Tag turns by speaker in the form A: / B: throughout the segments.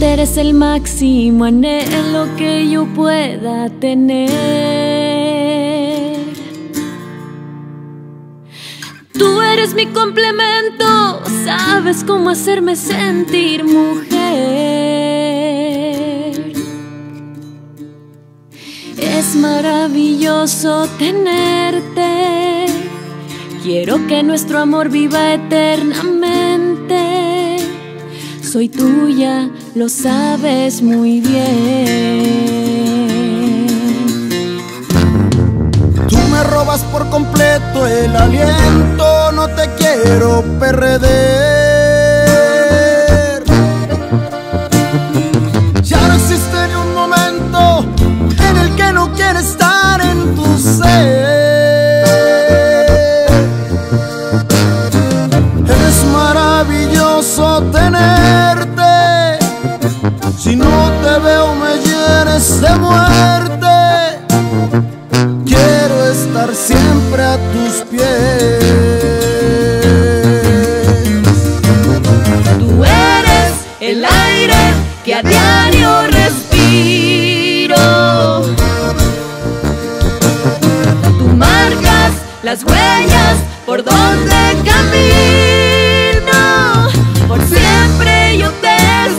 A: eres el máximo anhelo que yo pueda tener. Tú eres mi complemento, sabes cómo hacerme sentir mujer. Es maravilloso tenerte, quiero que nuestro amor viva eternamente. Soy tuya, lo sabes muy bien.
B: Tú me robas por completo el aliento, no te quiero perder. Ya no existe ni un momento en el que no quiera estar en tu ser. Es maravilloso tenerte, si no te veo me llenes de muerte. Quiero estar siempre a tus pies.
A: Tú eres el aire que a diario respiro. Tú marcas las huellas por donde camino. Por siempre yo te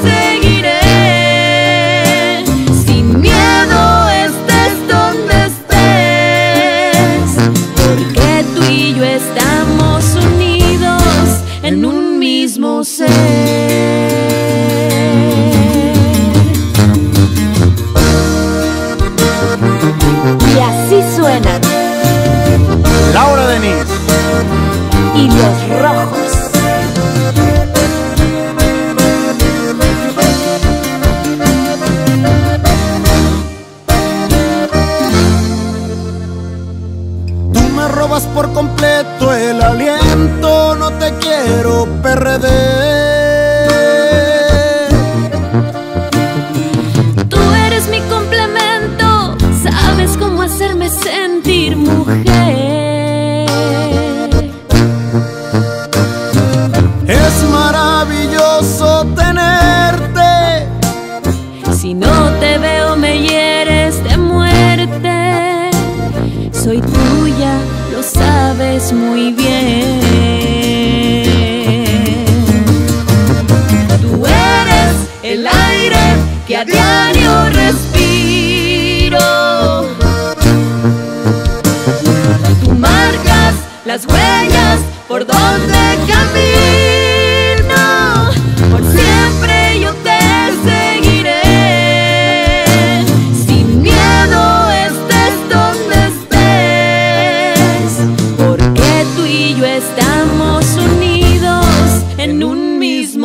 A: seguiré. Sin miedo estés donde estés, porque tú y yo estamos unidos en un mismo ser. Y así suenan
B: Laura Denis
A: y Los Rojos.
B: Tú me robas por completo el aliento, no te quiero perder.
A: Tú eres mi complemento, sabes cómo hacerme sentir mujer.
B: Es maravilloso tenerte,
A: Si no te veo me hieres de muerte. Soy tuya, lo sabes muy bien. Tú eres el aire que a diario respiro. Tú marcas las huellas por donde camino. Por siempre yo te seguiré. Sin miedo estés donde estés, porque tú y yo estamos unidos en un mismo